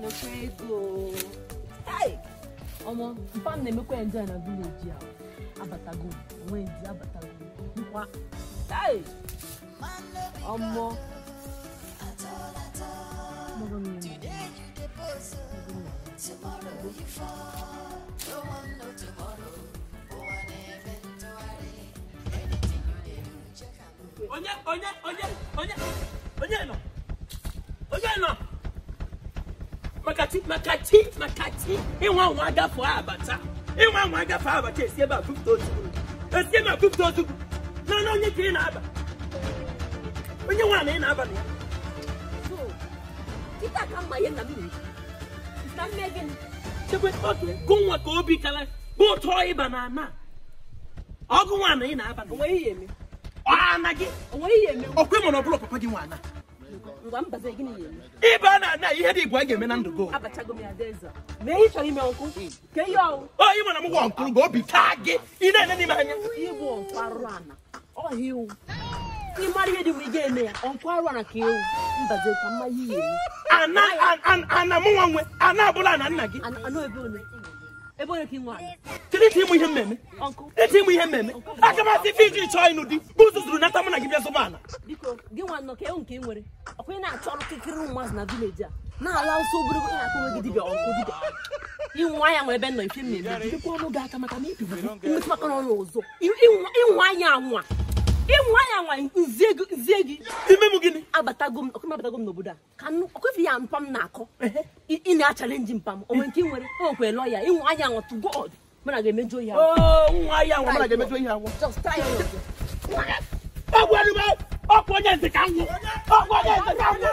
Shego. Hey! Omo, fam na mekwa enjoy na village a. Abatago, Wendy abatago. Nkwa. Hey! Omo. Oye no. Makati. Iwa waga for abata. Iwa waga for abata esi ba 50,000. Esi ba 50,000. No onye kiri na aba. Onye wa na aba ni. So, kita kama yenda mimi. Ina megen. Chekwe okay. Gunwa ko obi kala. Bo to iba na na. Ogu wa na aba. Onwe yemi. Anagi. Onwe yemi. Okwe mo no block papa gi wa na. Ngwa mbaze gini yemi. Iba na ihe dị igbo a ga-eme na ndụ go. Abachago mi adeza. Me hi chori me onku. Ke yo. Oh, you na mo go onkuru go obi tagi. Ina na ni ma anya. Ibu onfaru ana. Oh hiu. Ni mari ye di we ge me ya. Onfaru ana ke yo. Mbaze ka ma yi yemi. Ana mo wanwe. Ana abula na nna gi. Ano ebe onu. Ebe onu ki nwa. Tiri ti mu ihe mmemme. Onku. Eti mu ihe mmemme. Aka ma si fiji choi no di. Buzuzuru na tamu na gi bia so bana. Biko, gi nwa no ke o nke nwere. Okwe na achọrọ kikiri ụmụazị na village a. Na ala nso obere ị na-akọ nwe Dibia ọkụ Dibia. Inwa ya nwe ebe nọ ife mmemme. Biko ọnụ ga aka maka na ibi. Mmetu maka n'ọnụ ọzọ. Inwa ya anwa. Inwa ya anwa nziegi. Ime mu gini. Abatago m n'obodo a. Ka okwefi ya mpam na-akọ. Ị na-challenge mpam. O nwere nke nwere. O nkwe lawyer. Inwa ya anwa to God. Mana ga-emejo ya. Oh, nwa ya anwa mana ga-emejo ihe anwa. Just try it. Agwari ma. Ọkwọnye ntị ka nwụ. Ọkwọnye ntị ka nwụ.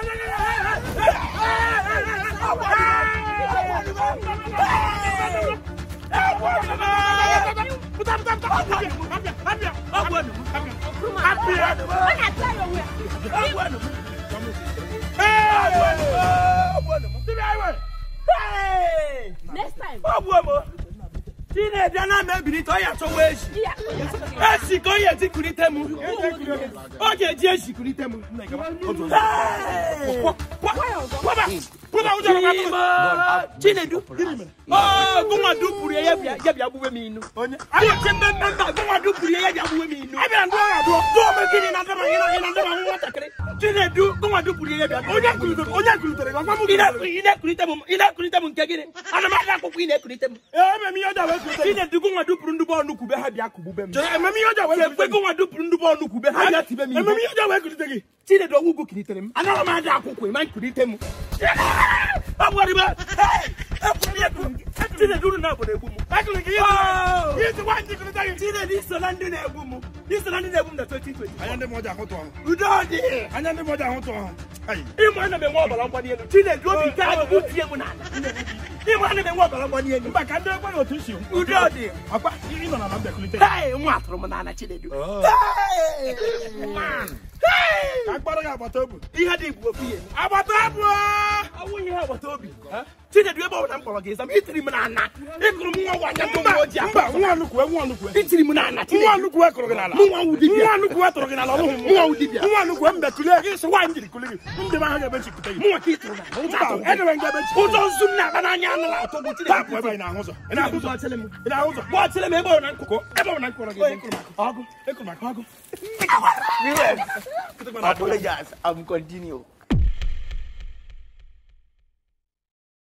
Next time. Teenager na mebiri to ya so weshi. Esi ko ye ti kurite mu. O je ji esi kurite mu. Put out the Chinedu. Oh, Guma do puri ya bia buwe mi nu. Ayo chembe member Guma do puri ya bia buwe mi nu. Abi ando do me kini na ndaba ina ndaba hu watakere. Chinedu Guma do puri ya bia. Onya kulutere kwa mu ina kurite mu nkegire. Ana ma da kokku ina kurite mu. Me yoda we kurite. Chinedu Guma do puru ndubo nu kube ha bia kubu bem. Me yoda we Guma do puru ndubo nu kube ha bia tibe mi. Me yoda we kurite gi. Chinedu owu go kiritere mu. Ana ma da kokku ma kurite mu. Abwariba. Tine duru na bodo egumu. Akule ki yo. Yes one thing to tell you. Tine this Solandi na egumu. This Solandi na egumu na 2020. Ayande moja hoto ho. Udodi. Ayande moja hoto ho. Ai. Imo na me mo bala mbani enu. Tine do bi ka bu tie mu na. Imo na me mo bala mbani enu. Mba ka ndo kwa yo tushi. Udodi. Akwa ino na mbe kulite. Hey, mo atoro mo na na Chine du. Hey. Man. Hey. Akpara ga abatobu. Ihe dị igbo fiye. Abatobu. Awu ihe abatobu. Chine du ebe ọ na mkpọrọ gị zam itiri m na na. Ịkụrụ m nwa wanya ndo oji aba. Nwa nnukwu. Itiri m na na. Nwa nnukwu ekụrụ gị na ala. Nwa wu Dibia. Nwa nnukwu etụrụ gị na ala ọhụrụ. Nwa wu Dibia. Nwa nnukwu mbe kulie gị so wa njiri kulie gị. Ndị ma ha ga-ebe chikute gị. Nwa ka itụrụ na. Ụta. Edebe nga ebe chikute. Ụzọ nzu na aba n'anya anụ na atọ bụ Chine. Tapụ ebe ị na-ahụ ụzọ. Ị na-ahụ ụzọ achele m. Ị na-ahụ ụzọ. Gba achele m ebe ọ na nkụkọ. Ebe ọ na nkụkọ gị. Ọgụ. Ekụrụ maka ọgụ. Apologize. I'm continue.